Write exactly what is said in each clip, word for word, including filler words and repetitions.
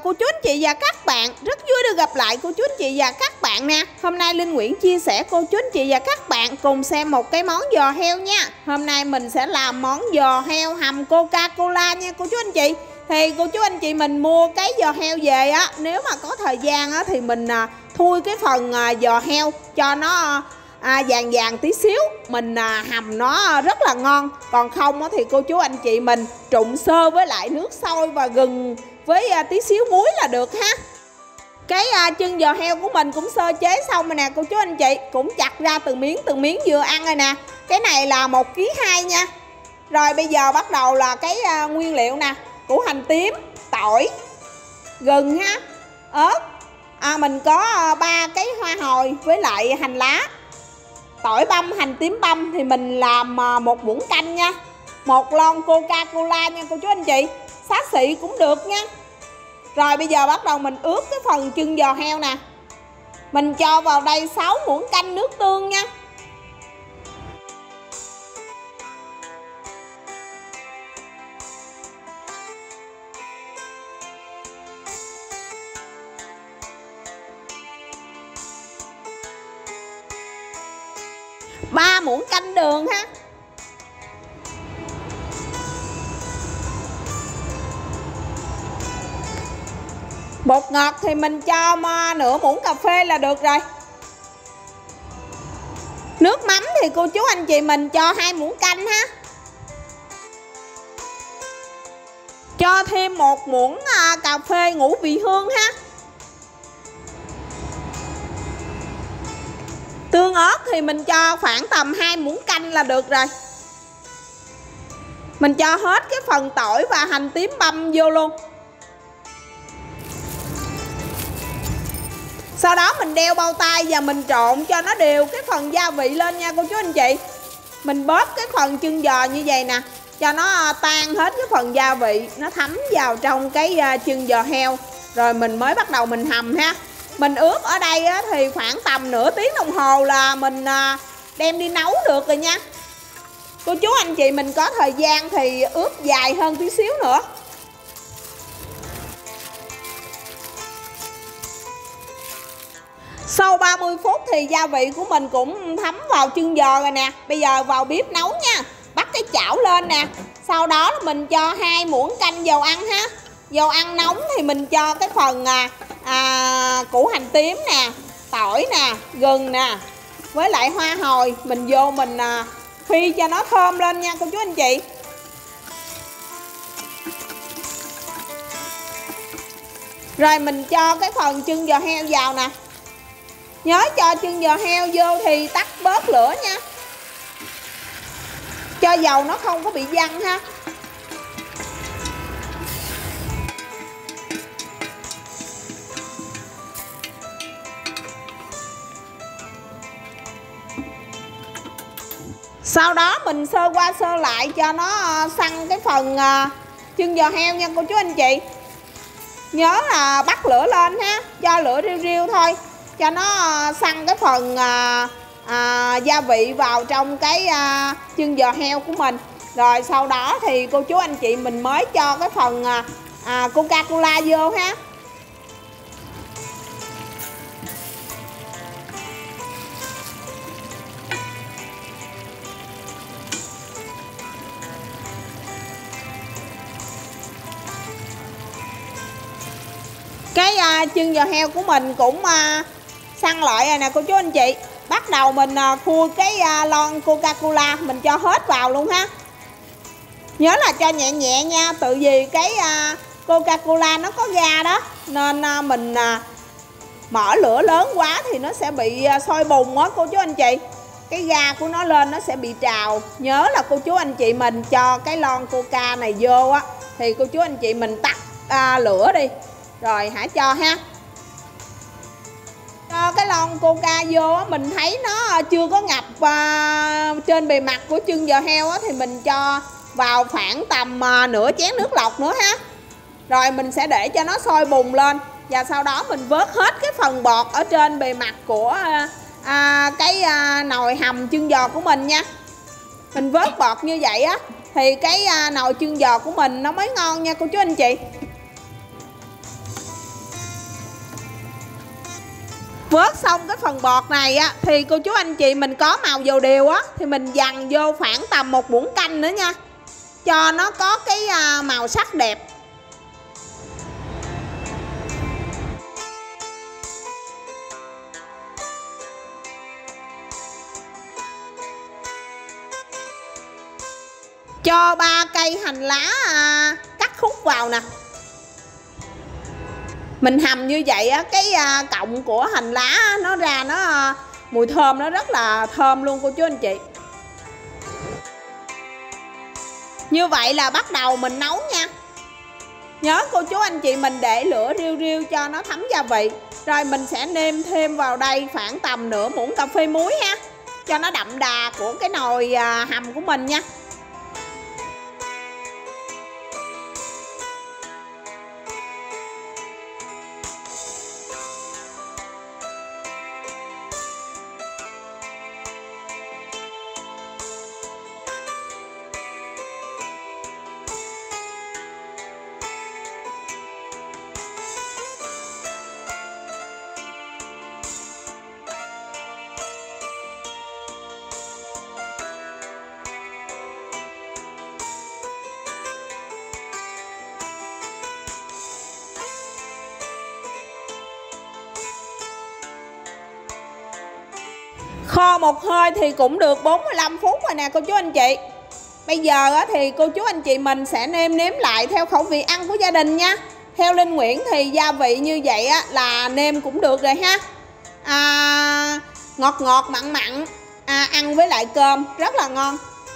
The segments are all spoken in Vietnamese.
cô chú anh chị và các bạn, rất vui được gặp lại cô chú anh chị và các bạn nè. Hôm nay Linh Nguyễn chia sẻ cô chú anh chị và các bạn cùng xem một cái món giò heo nha. Hôm nay mình sẽ làm món giò heo hầm Coca-Cola nha cô chú anh chị. Thì cô chú anh chị mình mua cái giò heo về á, nếu mà có thời gian á thì mình à, thui cái phần à, giò heo cho nó à, vàng vàng tí xíu, mình à, hầm nó rất là ngon. Còn không á thì cô chú anh chị mình trụng sơ với lại nước sôi và gừng với à, tí xíu muối là được ha. Cái à, chân giò heo của mình cũng sơ chế xong rồi nè cô chú anh chị, cũng chặt ra từng miếng từng miếng vừa ăn rồi nè. Cái này là một ký hai nha. Rồi bây giờ bắt đầu là cái à, nguyên liệu nè, củ hành tím, tỏi, gừng ha, ớt. À, mình có ba cái hoa hồi với lại hành lá. Tỏi băm, hành tím băm thì mình làm một muỗng canh nha. Một lon Coca-Cola nha cô chú anh chị. Xá xị cũng được nha. Rồi bây giờ bắt đầu mình ướp cái phần chân giò heo nè. Mình cho vào đây sáu muỗng canh nước tương nha. ba muỗng canh đường ha. Bột ngọt thì mình cho nửa muỗng cà phê là được rồi. Nước mắm thì cô chú anh chị mình cho hai muỗng canh ha. Cho thêm một muỗng cà phê ngũ vị hương ha. Tương ớt thì mình cho khoảng tầm hai muỗng canh là được rồi. Mình cho hết cái phần tỏi và hành tím băm vô luôn. Sau đó mình đeo bao tay và mình trộn cho nó đều cái phần gia vị lên nha cô chú anh chị. Mình bóp cái phần chân giò như vậy nè, cho nó tan hết cái phần gia vị, nó thấm vào trong cái chân giò heo. Rồi mình mới bắt đầu mình hầm ha. Mình ướp ở đây á, thì khoảng tầm nửa tiếng đồng hồ là mình à, đem đi nấu được rồi nha. Cô chú anh chị mình có thời gian thì ướp dài hơn tí xíu nữa. Sau ba mươi phút thì gia vị của mình cũng thấm vào chân giò rồi nè. Bây giờ vào bếp nấu nha. Bắt cái chảo lên nè. Sau đó mình cho hai muỗng canh dầu ăn ha. Dầu ăn nóng thì mình cho cái phần à, à, củ hành tím nè, tỏi nè, gừng nè, với lại hoa hồi. Mình vô mình à, phi cho nó thơm lên nha cô chú anh chị. Rồi mình cho cái phần chân giò heo vào nè. Nhớ cho chân giò heo vô thì tắt bớt lửa nha, cho dầu nó không có bị văng ha. Sau đó mình sơ qua sơ lại cho nó săn cái phần chân giò heo nha cô chú anh chị. Nhớ là bắt lửa lên ha, cho lửa riu riu thôi, cho nó săn cái phần à, à, gia vị vào trong cái à, chân giò heo của mình. Rồi sau đó thì cô chú anh chị mình mới cho cái phần à, à, Coca-Cola vô ha. Cái à, chân giò heo của mình cũng à, săn lại rồi nè cô chú anh chị. Bắt đầu mình à, khui cái à, lon Coca-Cola, mình cho hết vào luôn ha. Nhớ là cho nhẹ nhẹ nha, tự vì cái à, Coca-Cola nó có ga đó, nên à, mình à, mở lửa lớn quá thì nó sẽ bị à, sôi bùng á cô chú anh chị. Cái ga của nó lên nó sẽ bị trào. Nhớ là cô chú anh chị mình cho cái lon Coca này vô á, thì cô chú anh chị mình tắt à, lửa đi. Rồi hãy cho ha. Cho cái lon Coca vô á, mình thấy nó chưa có ngập à, trên bề mặt của chân giò heo á, thì mình cho vào khoảng tầm à, nửa chén nước lọc nữa ha. Rồi mình sẽ để cho nó sôi bùng lên. Và sau đó mình vớt hết cái phần bọt ở trên bề mặt của à, à, cái à, nồi hầm chân giò của mình nha. Mình vớt bọt như vậy á thì cái à, nồi chân giò của mình nó mới ngon nha cô chú anh chị. Vớt xong cái phần bọt này á thì cô chú anh chị mình có màu dầu điều á thì mình dằn vô khoảng tầm một muỗng canh nữa nha, cho nó có cái màu sắc đẹp. Cho ba cây hành lá à, cắt khúc vào nè. Mình hầm như vậy á, cái à, cọng của hành lá á, nó ra nó à, mùi thơm nó rất là thơm luôn cô chú anh chị. Như vậy là bắt đầu mình nấu nha. Nhớ cô chú anh chị mình để lửa riu riu cho nó thấm gia vị. Rồi mình sẽ nêm thêm vào đây khoảng tầm nửa muỗng cà phê muối ha, cho nó đậm đà của cái nồi à, hầm của mình nha. Kho một hơi thì cũng được bốn mươi lăm phút rồi nè cô chú anh chị. Bây giờ thì cô chú anh chị mình sẽ nêm nếm lại theo khẩu vị ăn của gia đình nha. Theo Linh Nguyễn thì gia vị như vậy á, là nêm cũng được rồi ha. à, Ngọt ngọt mặn mặn, à, ăn với lại cơm rất là ngon.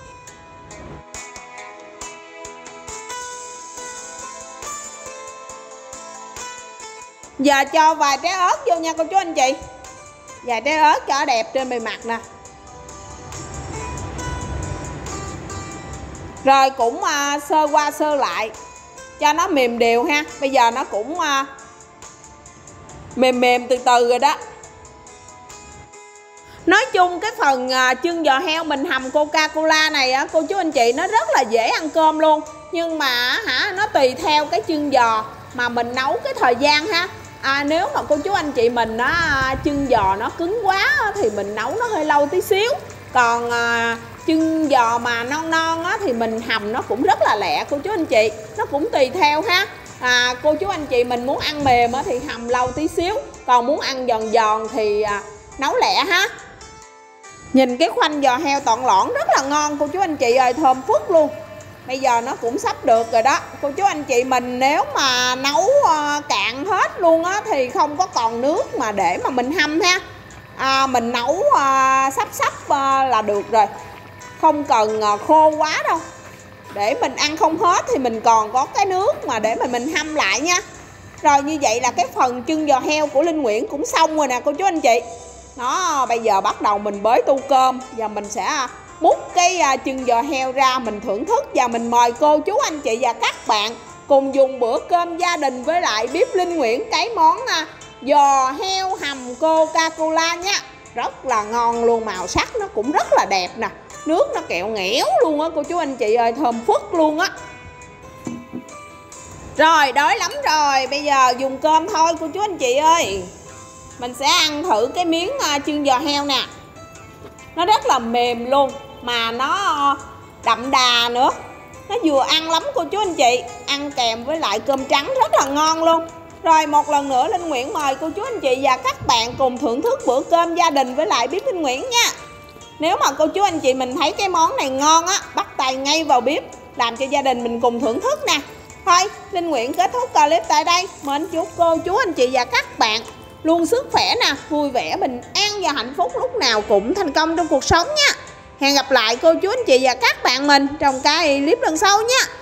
Giờ cho vài trái ớt vô nha cô chú anh chị. Vài trái ớt cho đẹp trên bề mặt nè. Rồi cũng uh, sơ qua sơ lại cho nó mềm đều ha. Bây giờ nó cũng uh, mềm mềm từ từ rồi đó. Nói chung cái phần uh, chân giò heo mình hầm Coca-Cola này á, cô chú anh chị nó rất là dễ ăn cơm luôn. Nhưng mà hả nó tùy theo cái chân giò mà mình nấu cái thời gian ha. À, nếu mà cô chú anh chị mình nó chân giò nó cứng quá thì mình nấu nó hơi lâu tí xíu. Còn à, chân giò mà non non á, thì mình hầm nó cũng rất là lẹ cô chú anh chị. Nó cũng tùy theo ha. à, Cô chú anh chị mình muốn ăn mềm á, thì hầm lâu tí xíu. Còn muốn ăn giòn giòn thì à, nấu lẹ ha. Nhìn cái khoanh giò heo tọn lõn rất là ngon cô chú anh chị ơi, thơm phức luôn. Bây giờ nó cũng sắp được rồi đó. Cô chú anh chị mình nếu mà nấu uh, cạn hết luôn á thì không có còn nước mà để mà mình hâm ha. à, Mình nấu uh, sắp sắp uh, là được rồi. Không cần uh, khô quá đâu. Để mình ăn không hết thì mình còn có cái nước mà để mà mình hâm lại nha. Rồi như vậy là cái phần chân giò heo của Linh Nguyễn cũng xong rồi nè cô chú anh chị. Đó, bây giờ bắt đầu mình bới tô cơm. Và mình sẽ múc cái uh, chân giò heo ra mình thưởng thức. Và mình mời cô chú anh chị và các bạn cùng dùng bữa cơm gia đình với lại bếp Linh Nguyễn cái món uh, giò heo hầm Coca-Cola nha. Rất là ngon luôn, màu sắc nó cũng rất là đẹp nè. Nước nó kẹo nghẽo luôn á cô chú anh chị ơi, thơm phức luôn á. Rồi, đói lắm rồi, bây giờ dùng cơm thôi cô chú anh chị ơi. Mình sẽ ăn thử cái miếng uh, chân giò heo nè. Nó rất là mềm luôn, mà nó đậm đà nữa. Nó vừa ăn lắm cô chú anh chị. Ăn kèm với lại cơm trắng rất là ngon luôn. Rồi một lần nữa Linh Nguyễn mời cô chú anh chị và các bạn cùng thưởng thức bữa cơm gia đình với lại bếp Linh Nguyễn nha. Nếu mà cô chú anh chị mình thấy cái món này ngon á, bắt tay ngay vào bếp làm cho gia đình mình cùng thưởng thức nè. Thôi Linh Nguyễn kết thúc clip tại đây. Mến chúc cô chú anh chị và các bạn luôn sức khỏe nè, vui vẻ, bình an và hạnh phúc, lúc nào cũng thành công trong cuộc sống nha. Hẹn gặp lại cô chú anh chị và các bạn mình trong cái clip lần sau nha.